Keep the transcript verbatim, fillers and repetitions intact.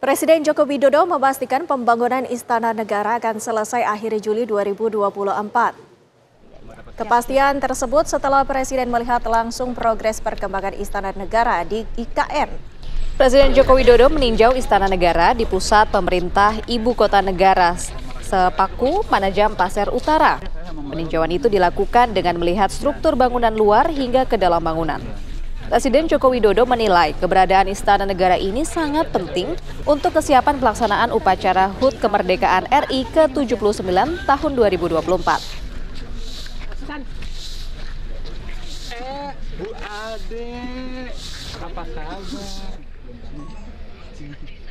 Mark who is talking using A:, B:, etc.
A: Presiden Joko Widodo memastikan pembangunan Istana Negara akan selesai akhir Juli dua ribu dua puluh empat. Kepastian tersebut setelah Presiden melihat langsung progres perkembangan Istana Negara di I K N.
B: Presiden Joko Widodo meninjau Istana Negara di pusat pemerintah Ibu Kota Negara, Sepaku, Panajam Pasir Utara. Peninjauan itu dilakukan dengan melihat struktur bangunan luar hingga ke dalam bangunan. Presiden Joko Widodo menilai keberadaan Istana Negara ini sangat penting untuk kesiapan pelaksanaan upacara H U T Kemerdekaan R I ke tujuh puluh sembilan tahun dua ribu dua puluh empat.
C: Eh, Bu Ade, apa kabar?